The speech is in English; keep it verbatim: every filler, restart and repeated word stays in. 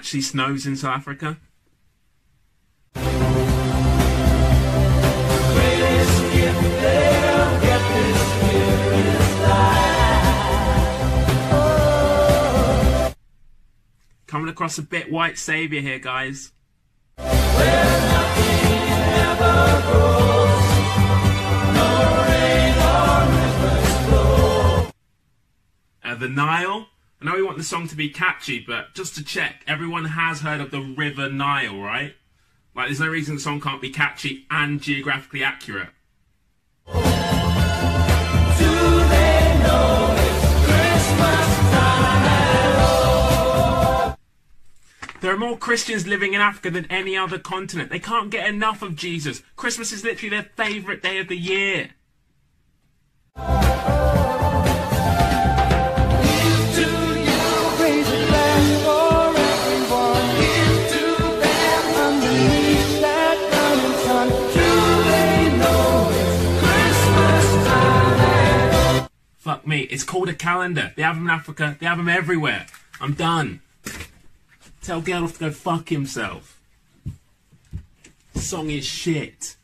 actually snows in South Africa? Coming across a bit white saviour here, guys. Where nothing ever grows, no rain or rivers flow. Uh, the Nile. I know we want the song to be catchy, but just to check, everyone has heard of the River Nile, right? Like, there's no reason the song can't be catchy and geographically accurate. Do they know it's Christmas time at all? There are more Christians living in Africa than any other continent. They can't get enough of Jesus. Christmas is literally their favourite day of the year. Fuck me, it's called a calendar. They have them in Africa, they have them everywhere. I'm done. Tell Geldof to go fuck himself. Song is shit.